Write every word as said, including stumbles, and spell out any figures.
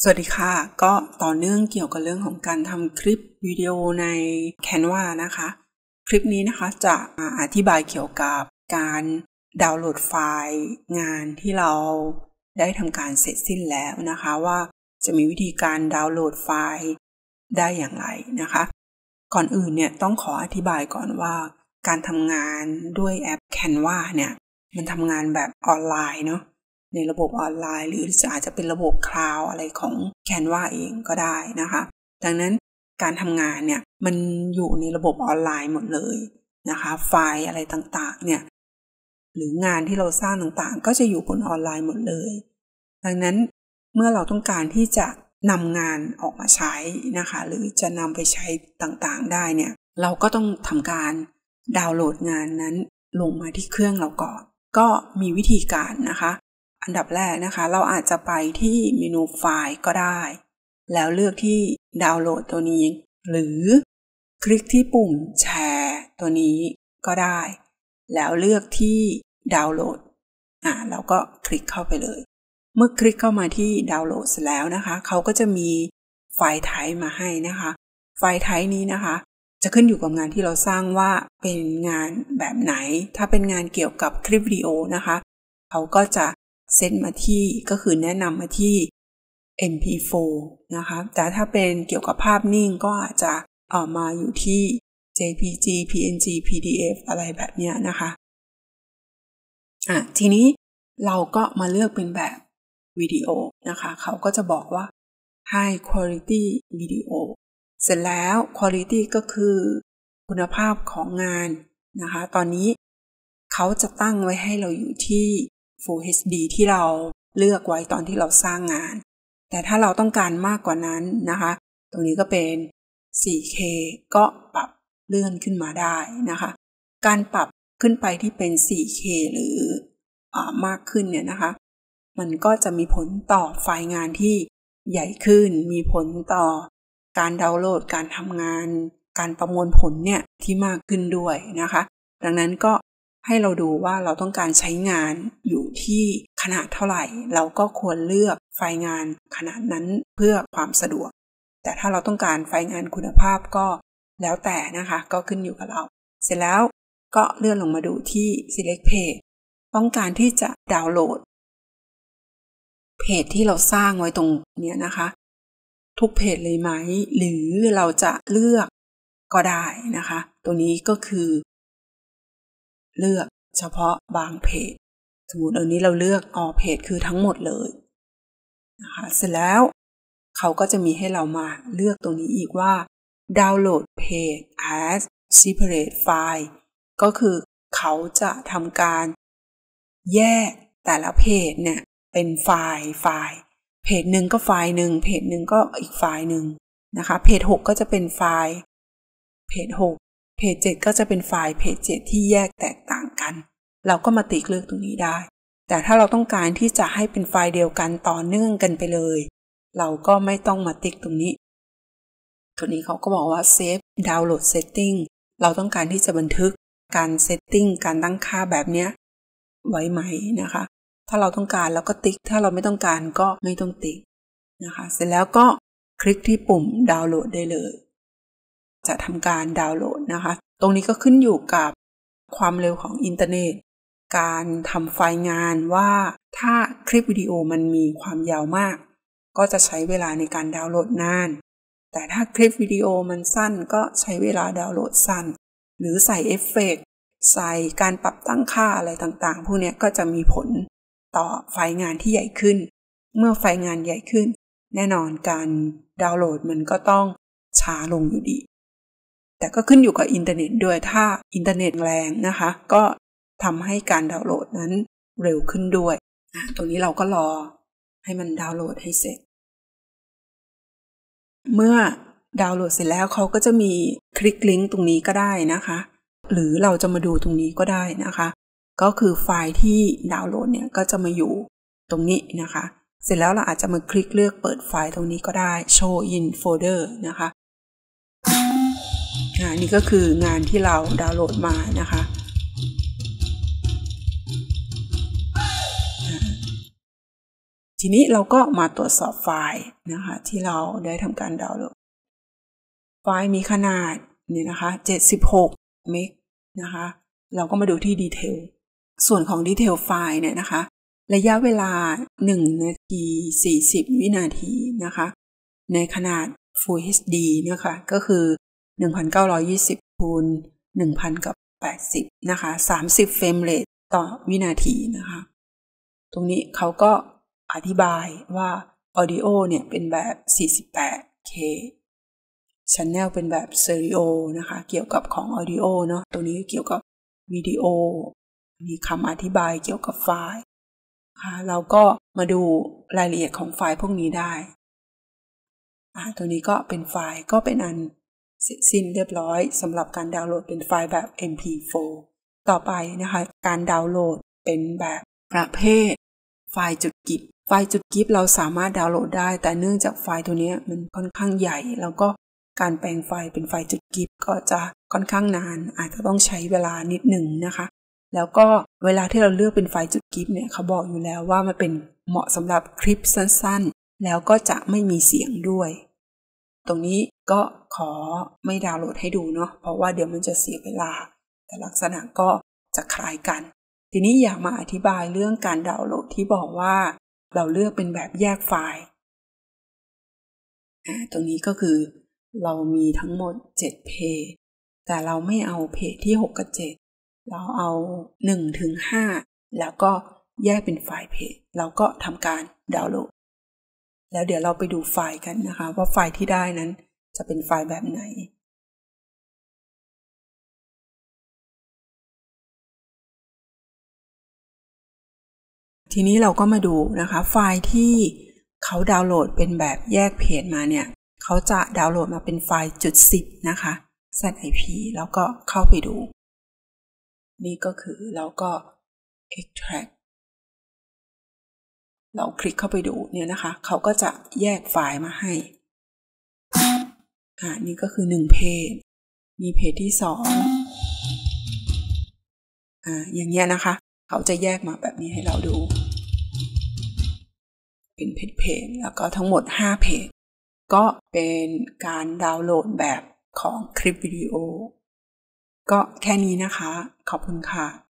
สวัสดีค่ะก็ต่อเนื่องเกี่ยวกับเรื่องของการทำคลิปวิดีโอใน Canva นะคะคลิปนี้นะคะจะมาอธิบายเกี่ยวกับการดาวน์โหลดไฟล์งานที่เราได้ทำการเสร็จสิ้นแล้วนะคะว่าจะมีวิธีการดาวน์โหลดไฟล์ได้อย่างไรนะคะก่อนอื่นเนี่ยต้องขออธิบายก่อนว่าการทำงานด้วยแอป Canva เนี่ยมันทำงานแบบออนไลน์เนาะในระบบออนไลน์หรืออาจจะเป็นระบบคลาวด์อะไรของ Canva เองก็ได้นะคะดังนั้นการทำงานเนี่ยมันอยู่ในระบบออนไลน์หมดเลยนะคะไฟล์อะไรต่างๆเนี่ยหรืองานที่เราสร้างต่างๆก็จะอยู่บนออนไลน์หมดเลยดังนั้นเมื่อเราต้องการที่จะนำงานออกมาใช้นะคะหรือจะนำไปใช้ต่างๆได้เนี่ยเราก็ต้องทำการดาวน์โหลดงานนั้นลงมาที่เครื่องเราก่อนก็มีวิธีการนะคะอันดับแรกนะคะเราอาจจะไปที่เมนูไฟล์ก็ได้แล้วเลือกที่ดาวน์โหลดตัวนี้หรือคลิกที่ปุ่มแชร์ตัวนี้ก็ได้แล้วเลือกที่ดาวน์โหลดอ่ะเราก็คลิกเข้าไปเลยเมื่อคลิกเข้ามาที่ดาวน์โหลดเสร็จแล้วนะคะเขาก็จะมีไฟล์ไทป์มาให้นะคะไฟล์ไทป์นี้นะคะจะขึ้นอยู่กับงานที่เราสร้างว่าเป็นงานแบบไหนถ้าเป็นงานเกี่ยวกับคลิปวิดีโอนะคะเขาก็จะเซตมาที่ก็คือแนะนำมาที่ เอ็ม พี โฟร์ นะคะแต่ถ้าเป็นเกี่ยวกับภาพนิ่งก็อาจจะออกมาอยู่ที่ เจ พี จี พี เอ็น จี พี ดี เอฟ อะไรแบบนี้นะคะอ่ะทีนี้เราก็มาเลือกเป็นแบบวิดีโอนะคะเขาก็จะบอกว่า High Quality Video เสร็จแล้ว Quality ก็คือคุณภาพของงานนะคะตอนนี้เขาจะตั้งไว้ให้เราอยู่ที่Full เอช ดี ที่เราเลือกไว้ตอนที่เราสร้างงานแต่ถ้าเราต้องการมากกว่านั้นนะคะตรงนี้ก็เป็น โฟร์เค ก็ปรับเลื่อนขึ้นมาได้นะคะการปรับขึ้นไปที่เป็น โฟร์เค หรืออ่ามากขึ้นเนี่ยนะคะมันก็จะมีผลต่อไฟล์งานที่ใหญ่ขึ้นมีผลต่อการดาวน์โหลดการทำงานการประมวลผลเนี่ยที่มากขึ้นด้วยนะคะดังนั้นก็ให้เราดูว่าเราต้องการใช้งานอยู่ที่ขนาดเท่าไหร่เราก็ควรเลือกไฟล์งานขนาดนั้นเพื่อความสะดวกแต่ถ้าเราต้องการไฟล์งานคุณภาพก็แล้วแต่นะคะก็ขึ้นอยู่กับเราเสร็จแล้วก็เลื่อนลงมาดูที่ select page ต้องการที่จะดาวน์โหลดเพจที่เราสร้างไว้ตรงนี้นะคะทุกเพจเลยไหมหรือเราจะเลือกก็ได้นะคะตัวนี้ก็คือเลือกเฉพาะบางเพจสมมุติอันนี้เราเลือก all page คือทั้งหมดเลยนะคะเสร็จแล้วเขาก็จะมีให้เรามาเลือกตรงนี้อีกว่า download page as separate file ก็คือเขาจะทำการแยกแต่ละเพจเนี่ยเป็นไฟล์ไฟล์เพจหนึ่งก็ไฟล์หนึ่งเพจหนึ่งก็อีกไฟล์หนึ่งนะคะเพจหกก็จะเป็นไฟล์เพจหกเพจเจ็ดก็จะเป็นไฟล์เพจเจ็ดที่แยกแตกต่างกันเราก็มาติ๊กเลือกตรงนี้ได้แต่ถ้าเราต้องการที่จะให้เป็นไฟล์เดียวกันต่อเนื่องกันไปเลยเราก็ไม่ต้องมาติ๊กตรงนี้ตัวนี้เขาก็บอกว่า Save Download Setting เราต้องการที่จะบันทึกการ Setting การตั้งค่าแบบนี้ไว้ไหมนะคะถ้าเราต้องการเราก็ติ๊กถ้าเราไม่ต้องการก็ไม่ต้องติ๊กนะคะเสร็จแล้วก็คลิกที่ปุ่มดาวน์โหลดได้เลยจะทำการดาวน์โหลดนะคะตรงนี้ก็ขึ้นอยู่กับความเร็วของอินเทอร์เน็ตการทำไฟล์งานว่าถ้าคลิปวิดีโอมันมีความยาวมากก็จะใช้เวลาในการดาวน์โหลดนานแต่ถ้าคลิปวิดีโอมันสั้นก็ใช้เวลาดาวน์โหลดสั้นหรือใส่เอฟเฟกต์ใส่การปรับตั้งค่าอะไรต่างๆพวกนี้ก็จะมีผลต่อไฟล์งานที่ใหญ่ขึ้นเมื่อไฟล์งานใหญ่ขึ้นแน่นอนการดาวน์โหลดมันก็ต้องช้าลงอยู่ดีแต่ก็ขึ้นอยู่กับอินเทอร์เน็ตด้วยถ้าอินเทอร์เน็ตแรงนะคะก็ทำให้การดาวน์โหลดนั้นเร็วขึ้นด้วยตรงนี้เราก็รอให้มันดาวน์โหลดให้เสร็จเมื่อดาวน์โหลดเสร็จแล้วเขาก็จะมีคลิกลิงก์ตรงนี้ก็ได้นะคะหรือเราจะมาดูตรงนี้ก็ได้นะคะก็คือไฟล์ที่ดาวน์โหลดเนี่ยก็จะมาอยู่ตรงนี้นะคะเสร็จแล้วเราอาจจะมาคลิกเลือกเปิดไฟล์ตรงนี้ก็ได้ show in folder นะคะอ่านี่ก็คืองานที่เราดาวน์โหลดมานะคะทีนี้เราก็มาตรวจสอบไฟล์นะคะที่เราได้ทำการดาวน์โหลดไฟล์มีขนาดนี่นะคะเจ็ดสิบหกเมกนะคะเราก็มาดูที่ดีเทลส่วนของดีเทลไฟล์เนี่ยนะคะระยะเวลาหนึ่งนาทีสี่สิบวินาทีนะคะในขนาด Full เอช ดี นะคะก็คือหนึ่งพันเก้าร้อยยี่สิบคูณหนึ่งพันกับแปดสิบนะคะสามสิบเฟรมเรทต่อวินาทีนะคะตรงนี้เขาก็อธิบายว่า Audio เนี่ยเป็นแบบ สี่สิบแปดเค Channel เป็นแบบ Stereo นะคะเกี่ยวกับของ Audio เนาะตรงนี้เกี่ยวกับวิดีโอมีคำอธิบายเกี่ยวกับไฟล์ค่ะเราก็มาดูรายละเอียดของไฟล์พวกนี้ได้อ่าตัวนี้ก็เป็นไฟล์ก็เป็นอันเสร็จสิ้นเรียบร้อยสำหรับการดาวน์โหลดเป็นไฟล์แบบ เอ็ม พี โฟร์ ต่อไปนะคะการดาวน์โหลดเป็นแบบประเภทไฟล์จุดกิบไฟล์จุดกิบเราสามารถดาวน์โหลดได้แต่เนื่องจากไฟล์ตัวนี้มันค่อนข้างใหญ่แล้วก็การแปลงไฟล์เป็นไฟล์จุดกิบก็จะค่อนข้างนานอาจจะต้องใช้เวลานิดหนึ่งนะคะแล้วก็เวลาที่เราเลือกเป็นไฟล์จุดกิบเนี่ยเขาบอกอยู่แล้วว่ามันเป็นเหมาะสำหรับคลิปสั้นๆแล้วก็จะไม่มีเสียงด้วยตรงนี้ก็ขอไม่ดาวน์โหลดให้ดูเนาะเพราะว่าเดี๋ยวมันจะเสียเวลาแต่ลักษณะก็จะคล้ายกันทีนี้อยากมาอธิบายเรื่องการดาวน์โหลดที่บอกว่าเราเลือกเป็นแบบแยกไฟล์อ่าตรงนี้ก็คือเรามีทั้งหมดเจ็ดเพจแต่เราไม่เอาเพจที่หกกับเจ็ดเราเอาหนึ่งถึงห้าแล้วก็แยกเป็นไฟล์เพจเราก็ทำการดาวน์โหลดแล้วเดี๋ยวเราไปดูไฟล์กันนะคะว่าไฟล์ที่ได้นั้นจะเป็นไฟล์แบบไหนทีนี้เราก็มาดูนะคะไฟล์ที่เขาดาวน์โหลดเป็นแบบแยกเพจมาเนี่ยเขาจะดาวน์โหลดมาเป็นไฟล์จุดสิบนะคะ แซด ไอ พี แล้วก็เข้าไปดูนี่ก็คือเราก็ extract เราคลิกเข้าไปดูเนี่ยนะคะเขาก็จะแยกไฟล์มาให้อ่านี่ก็คือหนึ่งเพจมีเพจที่สองอ่าอย่างเงี้ยนะคะเขาจะแยกมาแบบนี้ให้เราดูเป็นเพจเพจแล้วก็ทั้งหมดห้าเพจก็เป็นการดาวน์โหลดแบบของคลิปวิดีโอก็แค่นี้นะคะขอบคุณค่ะ